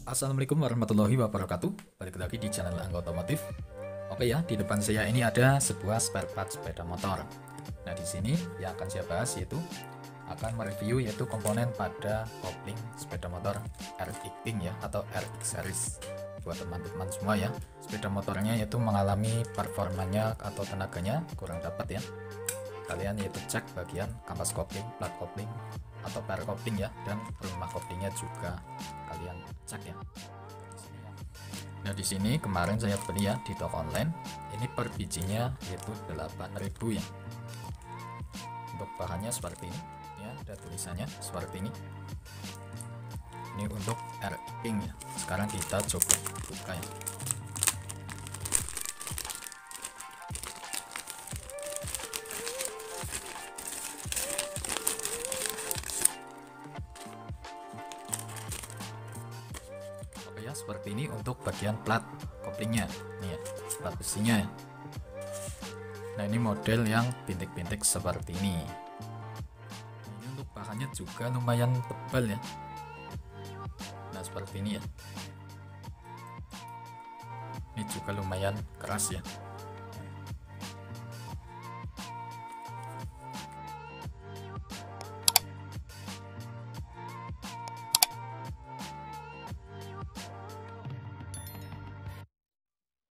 Assalamualaikum warahmatullahi wabarakatuh. Balik lagi di channel Angga Otomotif. Oke ya, di depan saya ini ada sebuah spare part sepeda motor. Nah, di sini yang akan saya bahas yaitu akan mereview yaitu komponen pada kopling sepeda motor RX King ya, atau RX series. Buat teman-teman semua ya, sepeda motornya yaitu mengalami performanya atau tenaganya kurang dapat ya. Kalian yaitu cek bagian kampas kopling, plat kopling atau per kopling ya, dan rumah koplingnya juga kalian cek ya. Nah, di sini kemarin saya beli ya di toko online. Ini per bijinya yaitu 8.000 ya. Untuk bahannya seperti ini ya, ada tulisannya seperti ini. Ini untuk RX King ya. Sekarang kita coba buka ya. Ya, seperti ini untuk bagian plat koplingnya nih ya, plat besinya ya. Nah, ini model yang bintik-bintik seperti ini. Ini untuk bahannya juga lumayan tebal ya. Nah, seperti ini ya. Ini juga lumayan keras ya.